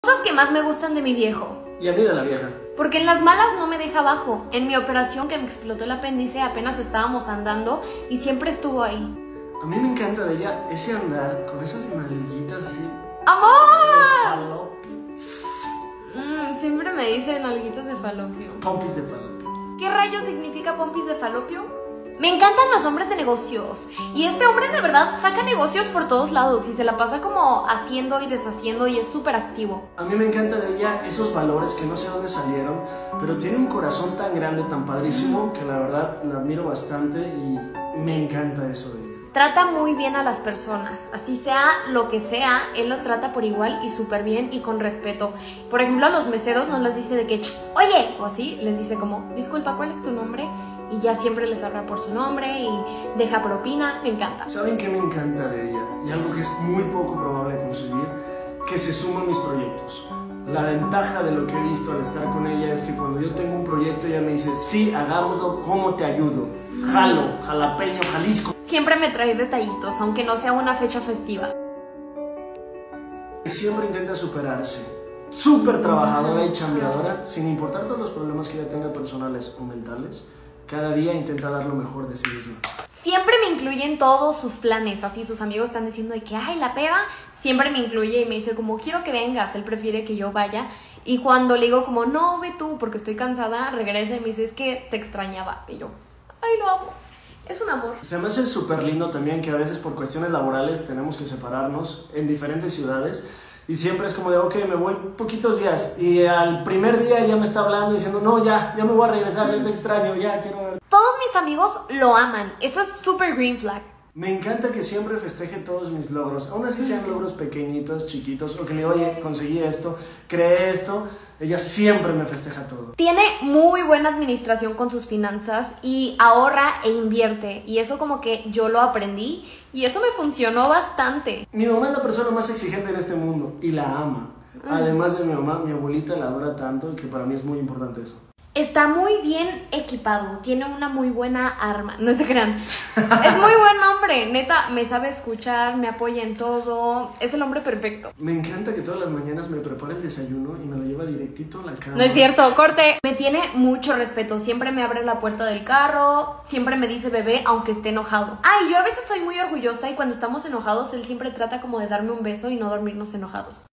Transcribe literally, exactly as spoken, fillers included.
Cosas que más me gustan de mi viejo. Y a mí de la vieja. Porque en las malas no me deja abajo. En mi operación que me explotó el apéndice apenas estábamos andando y siempre estuvo ahí. A mí me encanta de ella ese andar con esas nalguitas así. ¡Amor! Mm, siempre me dicen nalguitas de falopio. Pompis de falopio. ¿Qué rayos significa pompis de falopio? Me encantan los hombres de negocios. Y este hombre de verdad saca negocios por todos lados y se la pasa como haciendo y deshaciendo y es súper activo. A mí me encanta de ella esos valores que no sé dónde salieron, pero tiene un corazón tan grande, tan padrísimo, que la verdad la admiro bastante y me encanta eso de ella. Trata muy bien a las personas, así sea lo que sea, él las trata por igual y súper bien y con respeto. Por ejemplo, a los meseros no les dice de que, oye, o así, les dice como, disculpa, ¿cuál es tu nombre? Y ya siempre les habla por su nombre y deja propina, me encanta. ¿Saben qué me encanta de ella? Y algo que es muy poco probable conseguir, que se suma a mis proyectos. La ventaja de lo que he visto al estar con ella es que cuando yo tengo un proyecto ella me dice, sí, hagámoslo, ¿cómo te ayudo? Jalo, jalapeño, Jalisco. Siempre me trae detallitos, aunque no sea una fecha festiva. Siempre intenta superarse. Súper trabajadora y chambeadora, sin importar todos los problemas que ella tenga personales o mentales. Cada día intenta dar lo mejor de sí misma. Siempre me incluye en todos sus planes, así sus amigos están diciendo de que, ay, la peda, siempre me incluye y me dice como, quiero que vengas, él prefiere que yo vaya. Y cuando le digo como, no, ve tú, porque estoy cansada, regresa y me dice, es que te extrañaba. Y yo, ay, lo amo, es un amor. Se me hace súper lindo también que a veces por cuestiones laborales tenemos que separarnos en diferentes ciudades. Y siempre es como de, ok, me voy poquitos días. Y al primer día ya me está hablando diciendo, no, ya, ya me voy a regresar, ya te extraño, ya quiero ver. Todos mis amigos lo aman, eso es súper green flag. Me encanta que siempre festeje todos mis logros, aún así sean logros pequeñitos, chiquitos, o que le diga, oye, conseguí esto, creé esto, ella siempre me festeja todo. Tiene muy buena administración con sus finanzas y ahorra e invierte, y eso como que yo lo aprendí y eso me funcionó bastante. Mi mamá es la persona más exigente en este mundo y la ama. Además de mi mamá, mi abuelita la adora tanto que para mí es muy importante eso. Está muy bien equipado, tiene una muy buena arma, no se crean. Es muy buen hombre, neta, me sabe escuchar, me apoya en todo, es el hombre perfecto. Me encanta que todas las mañanas me prepara el desayuno y me lo lleva directito a la cama. No es cierto, corte. Me tiene mucho respeto, siempre me abre la puerta del carro, siempre me dice bebé aunque esté enojado. Ay, yo a veces soy muy orgullosa y cuando estamos enojados él siempre trata como de darme un beso y no dormirnos enojados.